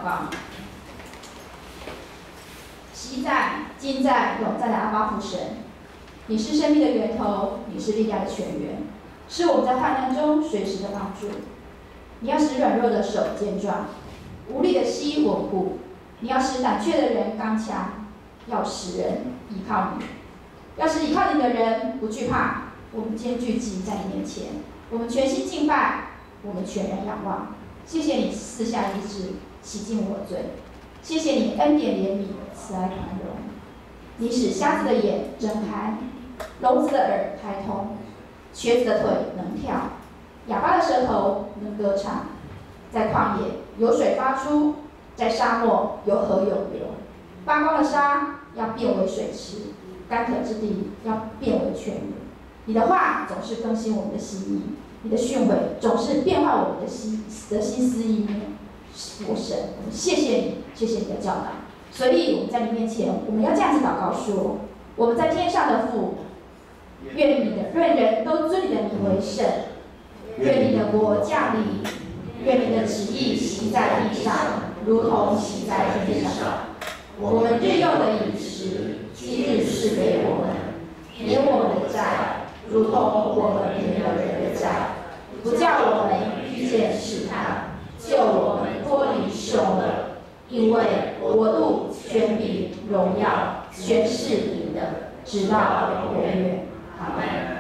告。昔在、今在、永在的阿爸父神，你是生命的源头，你是力量的泉源，是我们在患难中随时的帮助。你要使软弱的手健壮，无力的膝稳固。你要使胆怯的人刚强，要使人依靠你，要使依靠你的人不惧怕。我们今天聚集在你面前，我们全心敬拜，我们全然仰望。谢谢你赐下医治，洗净我罪。谢谢你恩典怜悯，慈爱宽容。你使瞎子的眼睁开，聋子的耳开通，瘸子的腿能跳，哑巴的舌头能歌唱。在旷野有水发出，在沙漠有河涌流。发光的沙要变为水池，干渴之地要变为泉源。你的话总是更新我们的心意，你的训诲总是变化我们的心思意念。我神，我们谢谢你，谢谢你的教导。所以我们在你面前，我们要这样子祷告说：我们在天上的父，愿人都尊你的名为圣，愿你的国降临，愿你的旨意行在地上，如同行在天上。我们日用的饮食，今日赐给我们，免我们的债，如同我们免了人的债，不叫我们遇见试探，救我们脱离凶恶。因为国度、权柄、荣耀，全是你的，直到永远。阿们。